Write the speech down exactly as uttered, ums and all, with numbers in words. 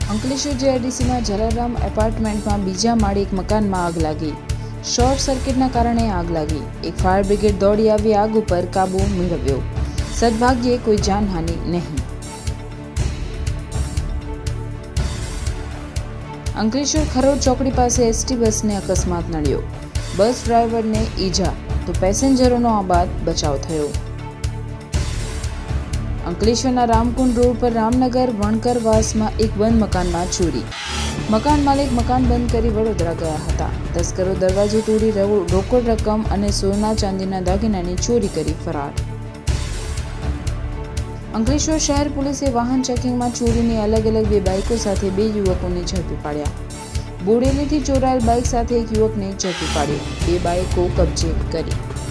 અંકલેશ્વર જીઆઈડીસીમાં જલારામ એપાર્ટમેન્ટમાં બીજા માળે એક મકાનમાં આગ લાગી। શોર્ટ સર્કિટના કારણે આગ લાગી। એક ફાયર બ્રિગેડ દોડી આવી આગ ઉપર કાબુ મેળવ્યો। સદભાગ્યે કોઈ જાનહાનિ નહીં। અંકલેશ્વર ખરોડ ચોકડી પાસે એસટી બસને અકસ્માત નડ્યો। બસ ડ્રાઈવરને ઈજા તો પેસેન્જરોનો આબાદ બચાવ થયો। અંકલેશ્વરના રામકુંડ રોડ પર રામનગર વણકરવાસમાં એક બંધ મકાનમાં ચોરી। મકાન માલિક મકાન બંધ કરી વડોદરા ગયા હતા। તસ્કરો દરવાજો તોડી રોકડ રકમ અને સોના ચાંદીના દાગીનાની ચોરી કરી ફરાર। અંકલેશ્વર શહેર પોલીસે વાહન ચેકિંગમાં ચોરીની અલગ અલગ બે બાઇકો સાથે બે યુવકોને ઝડપી પાડ્યા। બોડેલીથી ચોરાયેલ બાઇક સાથે એક યુવકને ઝડપી પાડ્યો। બે બાઇકો કબજે કરી।